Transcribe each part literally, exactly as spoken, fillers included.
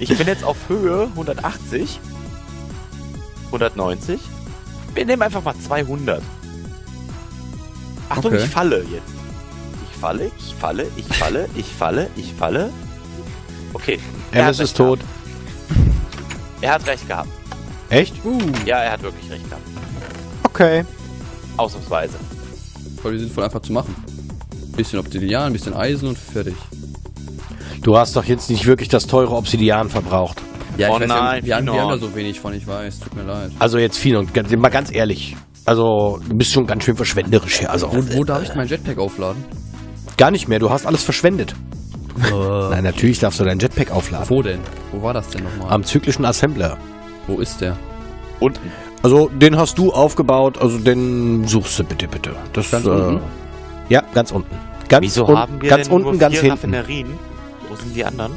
Ich bin jetzt auf Höhe hundertachtzig. hundertneunzig. Wir nehmen einfach mal zweihundert. Achtung, Okay. ich falle jetzt. Ich falle, ich falle, ich falle, ich falle, ich falle. Okay. er Amos hat ist recht tot. gehabt. Er hat recht gehabt. Echt? Uh, Ja, er hat wirklich recht gehabt. Okay. Ausnahmsweise. voll sinnvoll einfach zu machen. Bisschen Obsidian, bisschen Eisen und fertig. Du hast doch jetzt nicht wirklich das teure Obsidian verbraucht. Ja, Oh ich weiß, nein, wir, haben, wir haben da Finon. so wenig von, ich weiß, tut mir leid. Also jetzt viel und ganz, mal ganz ehrlich. Also, du bist schon ganz schön verschwenderisch hier. Also, Wo, wo darf ich mein Jetpack aufladen? gar nicht mehr. Du hast alles verschwendet. Nein, natürlich darfst du dein Jetpack aufladen. Wo denn? Wo war das denn nochmal? Am zyklischen Assembler. Wo ist der? Unten. Also, den hast du aufgebaut. Also, den suchst du bitte, bitte. Das, Ganz äh, unten? Ja, ganz unten. Ganz Wieso un haben wir ganz denn unten, nur ganz vier hinten. Raffinerien? Wo sind die anderen?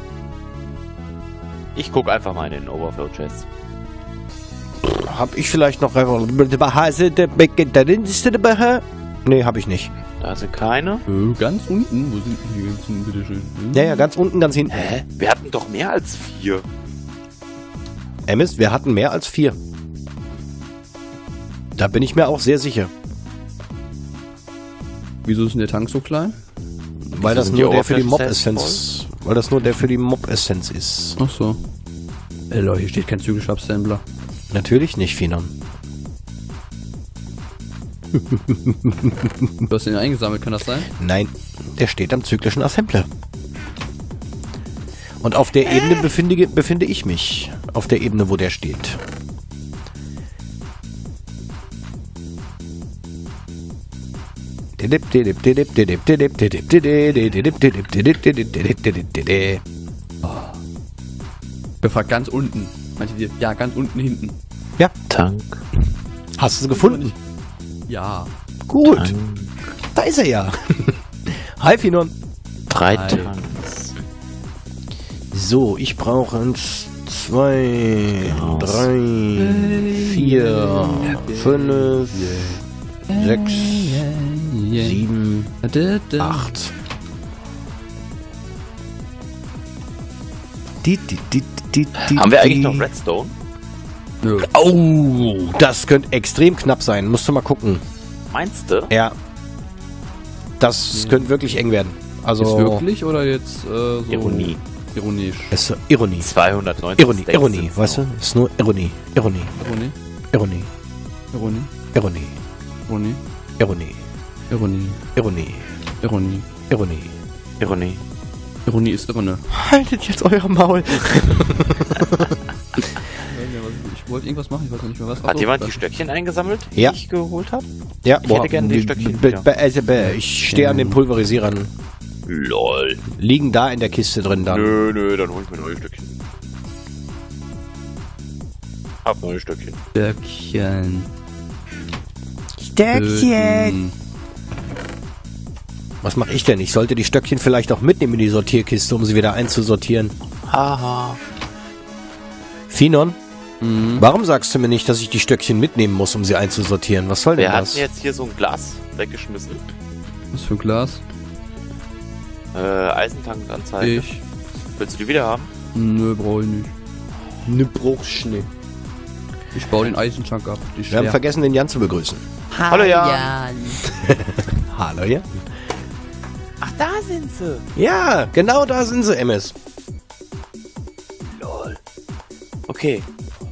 Ich guck einfach mal in den Overflow-Chest. Hab ich vielleicht noch... Nee, hab ich nicht. Da sind keine. Äh, ganz unten? Wo sind denn die ganzen, bitteschön? Hm? Ja, ja, ganz unten, ganz hinten. Hä? Wir hatten doch mehr als vier. Amos, wir hatten mehr als vier. Da bin ich mir auch sehr sicher. Wieso ist denn der Tank so klein? Weil das Sind die nur der für die Oberflächen Mob-Essenz... Weil das nur der für die Mob-Essenz ist. Ach so. Ey Leute, hier steht kein zyklischer Assembler. Natürlich nicht, Finon. Du hast den eingesammelt, kann das sein? Nein, der steht am zyklischen Assembler. Und auf der Ebene befinde, befinde ich mich. Auf der Ebene, wo der steht. Befragt ganz unten. Meinte ihr? Ja, ganz unten hinten. Ja, Tank. hast du es gefunden? Ja. Gut, Tank. da ist er ja. Hi, Finon. Drei Hi. Tanks. So, ich brauche eins, zwei, Aus. drei, vier, fünf, sechs, sieben, acht. Die, die, die, die, die, Haben wir eigentlich die. noch Redstone? Nö. Oh, das könnte extrem knapp sein. Musst du mal gucken. Meinst du? Ja. Das könnte wirklich eng werden. Also. Ist wirklich oder jetzt äh, so Ironie. ironisch? Ist Ironie. zweihundertneunzig Ironie, Stacks Ironie, sind's weißt noch. du? Ist nur Ironie. Ironie, Ironie? Ironie, Ironie? Ironie, Ironie? Ironie, Ironie? Ironie, Ironie? Ironie. Ironie. Ironie ist Irre. Haltet jetzt euer Maul. Ich wollte irgendwas machen, ich weiß noch nicht mehr was. Hat Achso, jemand da- die Stöckchen eingesammelt, die Ja. ich geholt habe? Ja, Ich hätte gerne die Stöckchen wieder. Ich stehe an den Pulverisierern. Lol. Liegen da in der Kiste drin dann. Nö, nö, dann hol ich mir neue Stöckchen. Hab neue Stöckchen. Stöckchen. Stöckchen. Was mache ich denn? Ich sollte die Stöckchen vielleicht auch mitnehmen in die Sortierkiste, um sie wieder einzusortieren. Haha. Finon, Mhm. warum sagst du mir nicht, dass ich die Stöckchen mitnehmen muss, um sie einzusortieren? Was soll denn Wer hat das? denn jetzt hier so ein Glas weggeschmissen? Was für ein Glas? Äh, Eisentankanzeige. Ich. Willst du die wieder haben? Nö, brauche ich nicht. Ne Bruchschnitt. Ich baue den Eisentank ab. Die Wir haben vergessen, den Jan zu begrüßen. Hallo Jan. Hallo, ja? Ach, da sind sie. Ja, genau da sind sie, M S. Lol. Okay.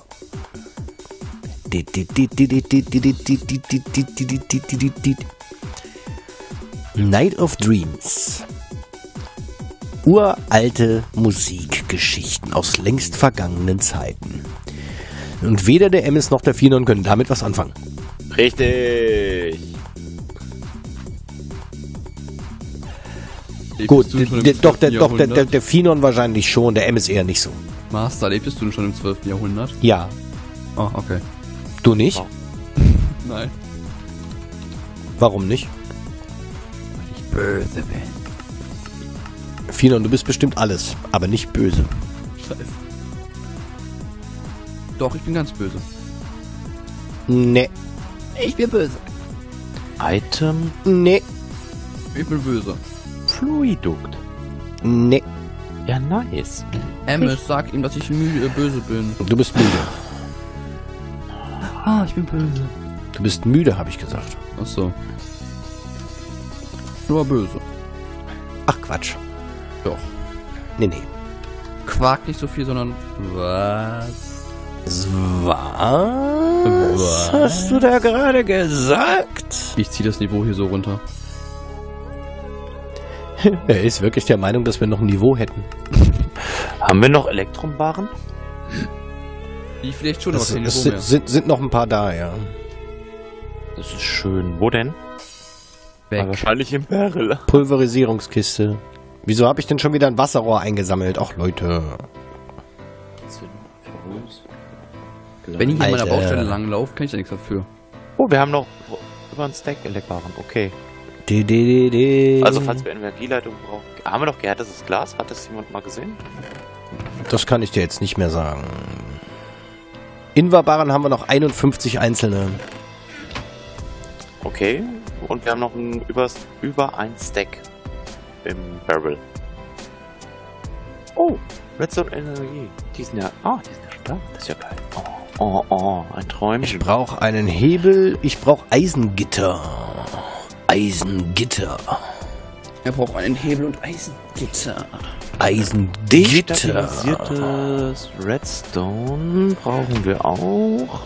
Night of Dreams. Uralte Musikgeschichten aus längst vergangenen Zeiten. Und weder der M S noch der Finon können damit was anfangen. Richtig. Gut, der, doch, der, doch der, der, der Finon wahrscheinlich schon, der M S eher nicht so. Master, lebtest du schon im zwölften Jahrhundert? Ja, Ah, okay. du nicht? Oh. Nein. Warum nicht? Ich böse bin. Finon, du bist bestimmt alles, aber nicht böse. Scheiße. Doch, ich bin ganz böse. Nee, Ich bin böse. Item nee, Ich bin böse. Fluidukt. nee. Ja, nice. Amos, sag ihm, dass ich müde, böse bin. Du bist müde. Ah, ich bin böse. Du bist müde, habe ich gesagt. Ach so. Nur böse. Ach, Quatsch. Doch. Nee, nee. Quark nicht so viel, sondern was? Was? Was hast du da gerade gesagt? Ich zieh das Niveau hier so runter. Er ist wirklich der Meinung, dass wir noch ein Niveau hätten. Haben wir noch Elektrombaren? Die vielleicht schon, aber Es, kein es Niveau sind, mehr. sind, sind noch ein paar da, ja. Das ist schön. Wo denn? Weg. Wahrscheinlich im Barrel. Pulverisierungskiste. Wieso habe ich denn schon wieder ein Wasserrohr eingesammelt? Ach, Leute. Wenn ich hier an meiner Alter. Baustelle lang laufe, kann ich da nichts dafür. Oh, wir haben noch über einen Stack Elektrombaren. Okay. De, de, de, de. Also falls wir Energieleitung brauchen. Haben wir noch gehärtetes Glas? Hat das jemand mal gesehen? Das kann ich dir jetzt nicht mehr sagen. Inverbaren haben wir noch einundfünfzig einzelne. Okay. Und wir haben noch ein über, über ein Stack im Barrel. Oh, Redstone Energie. Die sind ja. Ah, die sind ja schon da. Das ist ja geil. Oh, oh, oh, ein Ich Träumchen. brauche einen Hebel. Ich brauche Eisengitter. Eisengitter. Er braucht einen Hebel und Eisengitter. Eisengitter. Stabilisiertes Redstone brauchen wir auch.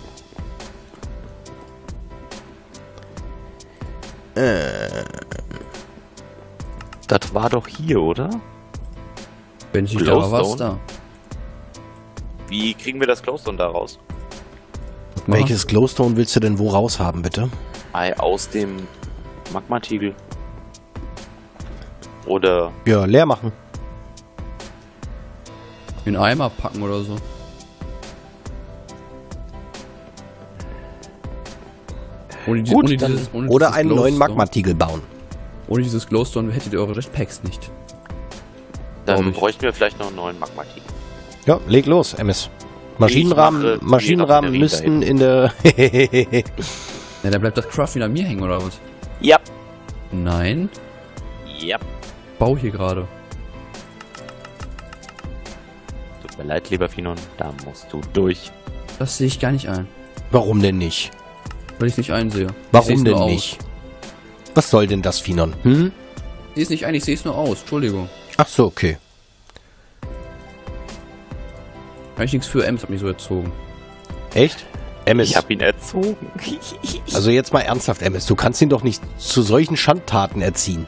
Äh, Das war doch hier, oder? Wenn ich nicht da war, war's da. Wie kriegen wir das Glowstone da raus? welches Glowstone willst du denn wo raus haben, bitte? Ei, aus dem Magmatiegel. Oder Ja, leer machen. In einen Eimer packen oder so. Ohne, die, Gut, ohne dann, dieses, ohne oder dieses einen neuen Glowstone- Magmatiegel bauen. Ohne dieses Glowstone hättet ihr eure Jetpacks nicht. dann Warum nicht? bräuchten wir vielleicht noch einen neuen Magmatiegel. Ja, leg los, M S. Maschinenrahmen, Ich mache die Maschinenrahmen Raffinerie müssten in der... Ja, dann bleibt das Craft wieder an mir hängen, oder was? Ja. Nein, Ja. bau hier gerade. Tut mir leid, lieber Finon, da musst du durch. Das sehe ich gar nicht ein. Warum denn nicht? Weil ich es nicht einsehe. Ich Warum seh's denn nur aus. nicht? Was soll denn das, Finon? Hm? Ich sehe es nicht ein, ich sehe es nur aus. Entschuldigung. Ach so, okay. Kann ich nichts für, Ems hat mich so erzogen. Echt? M S. Ich hab ihn erzogen. Also jetzt mal ernsthaft, M S. Du kannst ihn doch nicht zu solchen Schandtaten erziehen.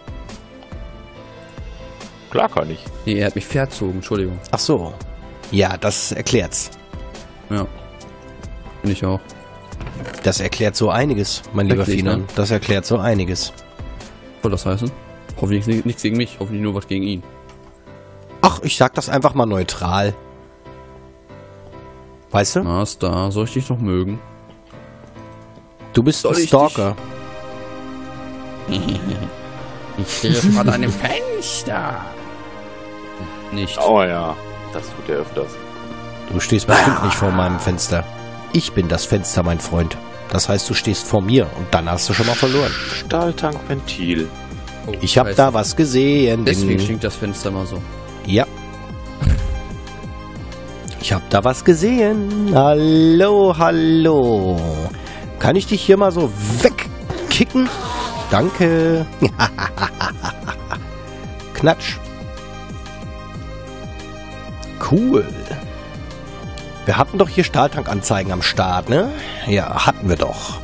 Klar kann ich. Nee, er hat mich verzogen, Entschuldigung. Ach so. Ja, das erklärt's. Ja. Bin ich auch. Das erklärt so einiges, mein lieber Wirklich, Finon. ne? Das erklärt so einiges. Was soll das heißen? Hoffentlich ni- nichts gegen mich, hoffentlich nur was gegen ihn. Ach, ich sag das einfach mal neutral. Weißt du? Na, Star, soll ich dich noch mögen? Du bist Soll ein ich Stalker. Ich stehe vor einem Fenster. Nicht. Oh ja, das tut er öfters. Du stehst bestimmt nicht vor meinem Fenster. Ich bin das Fenster, mein Freund. Das heißt, du stehst vor mir und dann hast du schon mal verloren. Stahltankventil. Oh, Ich hab scheiße. da was gesehen. Deswegen Bin- stinkt das Fenster mal so. Ja. Ich hab da was gesehen. Hallo, hallo. Kann ich dich hier mal so wegkicken? Danke. Knatsch. Cool. Wir hatten doch hier Stahltankanzeigen am Start, ne? Ja, hatten wir doch.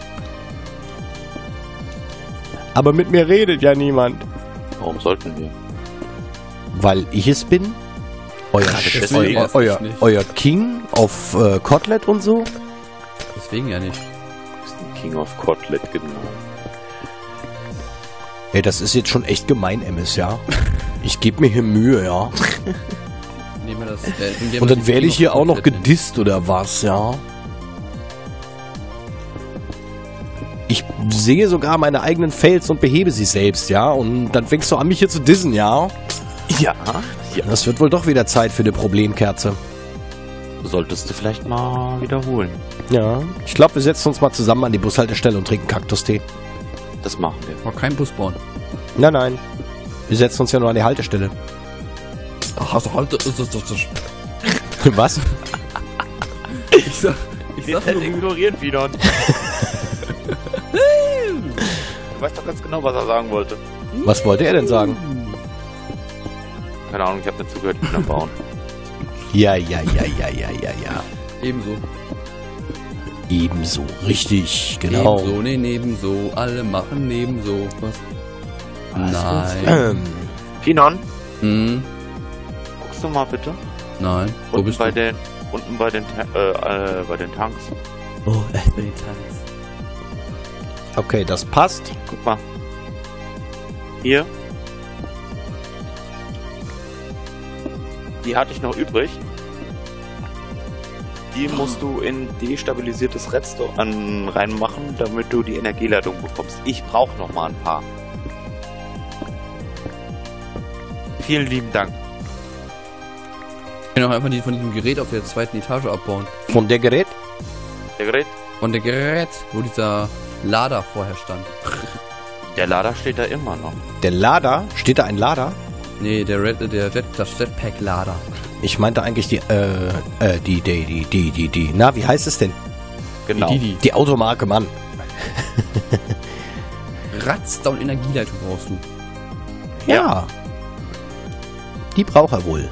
Aber mit mir redet ja niemand. Warum sollten wir? Weil ich es bin. Euer, deswegen euer, weiß ich euer, nicht. euer King auf äh, Kotelett und so. Deswegen ja nicht. Das ist ein King of Kotlet, genau. Ey, das ist jetzt schon echt gemein, M S, ja. Ich gebe mir hier Mühe, ja. Nehmen wir das, äh, nehmen wir Und das dann werde ich hier auch noch komplett hin. gedisst oder was, ja. Ich sehe sogar meine eigenen Fails und behebe sie selbst, ja. Und dann fängst du an, mich hier zu dissen, ja. Ja, ja. Das wird wohl doch wieder Zeit für eine Problemkerze. Solltest du vielleicht mal wiederholen. Ja. Ich glaube, wir setzen uns mal zusammen an die Bushaltestelle und trinken Kaktustee. Das machen wir. War kein Bus bauen. Nein, nein. Wir setzen uns ja nur an die Haltestelle. Was? Ich sag, ich sag Dezent nur, ignorieren, Finon. Du weißt doch ganz genau, was er sagen wollte. Was wollte er denn sagen? Keine Ahnung, ich habe nicht zugehört, ich bin am Bauen. Ja, ja, ja, ja, ja, ja, ja. ebenso. Ebenso, richtig, genau. Ebenso, nee, nebenso. Alle machen nebenso. Was? Nein. Ähm, Finon, Hm, guckst du mal bitte? nein. Wo Unten bist bei du? den, unten bei den, Ta- äh, äh, bei den Tanks. Oh, echt bei den Tanks. okay, das passt. Guck mal. Hier. Die hatte ich noch übrig. Die musst du in destabilisiertes Redstone reinmachen, damit du die Energieleitung bekommst. Ich brauche noch mal ein paar. Vielen lieben Dank. Ich kann auch einfach die von diesem Gerät auf der zweiten Etage abbauen. Von der Gerät? Der Gerät, Von der Gerät, wo dieser Lader vorher stand. der Lader steht da immer noch. Der Lader? Steht da ein Lader? Nee, der Red, der Jet, das Jetpack-Lader. Ich meinte eigentlich die, äh, äh, die, die, die, die, die, die, na, wie heißt es denn? Genau. Die, die, Die Automarke, Mann. die. Ratzdown Energieleitung brauchst du. Ja. Die braucht er wohl.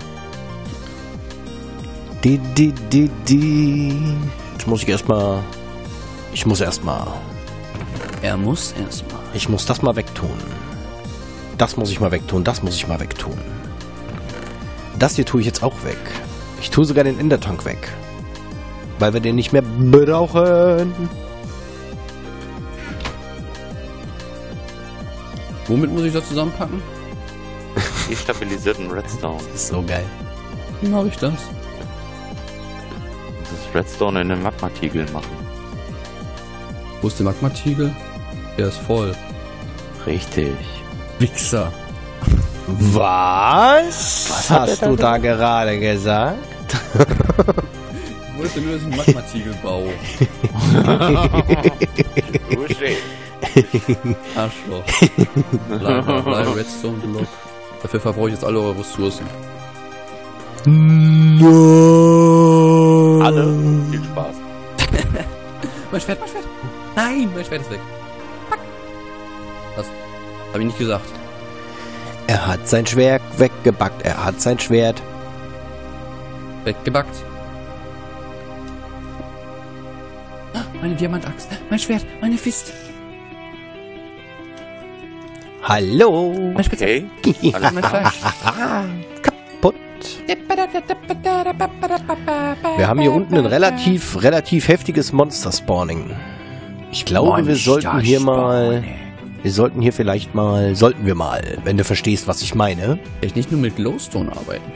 Die, die, die, die. Jetzt muss ich erstmal. Ich muss erstmal. Er muss erstmal. Ich muss das mal wegtun. Das muss ich mal wegtun. Das muss ich mal wegtun. Das hier tue ich jetzt auch weg. Ich tue sogar den Endertank weg. Weil wir den nicht mehr brauchen. Womit muss ich das zusammenpacken? Destabilisierten Redstone. Das ist so geil. Wie mache ich das? Das Redstone in den Magmatiegel machen. Wo ist der Magmatiegel? Der ist voll. Richtig. Wichser. Was? Was hat hast er du da da gerade gesagt? Wo ist denn nur, dass ich einen Magmatiegel baue? Arschloch. Bla bla bla, Redstone Block. Dafür verbrauche ich jetzt alle eure Ressourcen. No. Alle. Viel Spaß. Mein Schwert, mein Schwert! Nein, mein Schwert ist weg. Fuck. Was? Hab ich nicht gesagt. Er hat sein Schwert weggebackt. Er hat sein Schwert. Weggebackt. Ah, meine Diamantaxt, mein Schwert, meine Fist. Hallo. Mein Spitze. Okay. Alles mein Fleisch. Kaputt. Wir haben hier unten ein relativ, relativ heftiges Monster-Spawning. Ich glaube, wir sollten hier mal... Wir sollten hier vielleicht mal... Sollten wir mal, wenn du verstehst, was ich meine. Ich nicht nur mit Glowstone arbeiten.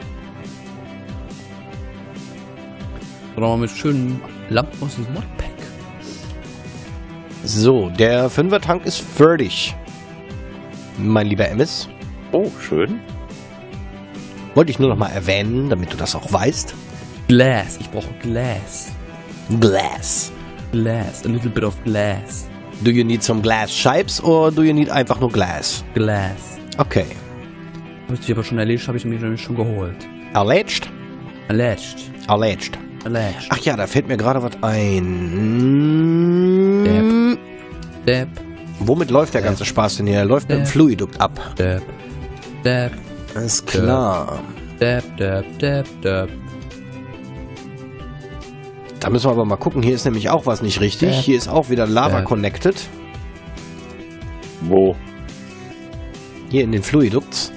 Sondern auch mit schönen Lampen aus diesem Modpack. So, der Fünfer-Tank ist fertig. Mein lieber Emmis. Oh, schön. Wollte ich nur noch mal erwähnen, damit du das auch weißt. Glass, ich brauche Glass. Glass. Glass, a little bit of glass. Do you need some glass shapes or do you need einfach nur glass? Glass. Okay. Müsste ich aber schon erledigt, habe ich mir nämlich schon geholt. Alleged? Alleged. Alleged. Alleged. Ach ja, da fällt mir gerade was ein. Depp. Depp. Womit läuft der ganze Spaß denn hier? Er läuft mit dem Depp. Fluidukt ab. Depp. Depp. Ist klar. Depp, depp, depp, depp. Da müssen wir aber mal gucken. Hier ist nämlich auch was nicht richtig. Depp. Hier ist auch wieder Lava Depp. connected. Wo? Hier in den Fluidukts.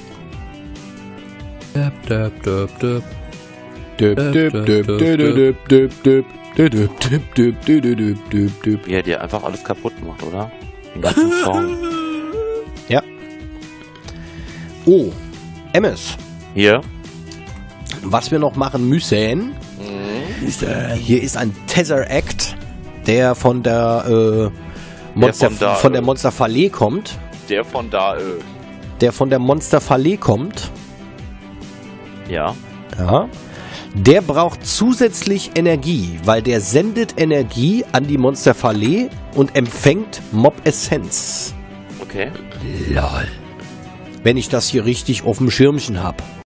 Depp, depp, depp, depp. Düp, düp, düp, düp, düp, düp, düp, düp, düp, düp, düp, düp, düp, düp, düp. Wie hat dir einfach alles kaputt gemacht, oder? Den ganzen Song. Ja. Oh, Emmes. Hier. Was wir noch machen müssen, hier ist ein Tesseract, der von der äh, Monster, von da, von der äh, Monsterfallee kommt. Der von da, äh. Der von der Monsterfallee kommt. Ja. Ja. Der braucht zusätzlich Energie, weil der sendet Energie an die Monsterfallee und empfängt Mob-Essenz. Okay. Lol. Wenn ich das hier richtig auf dem Schirmchen habe.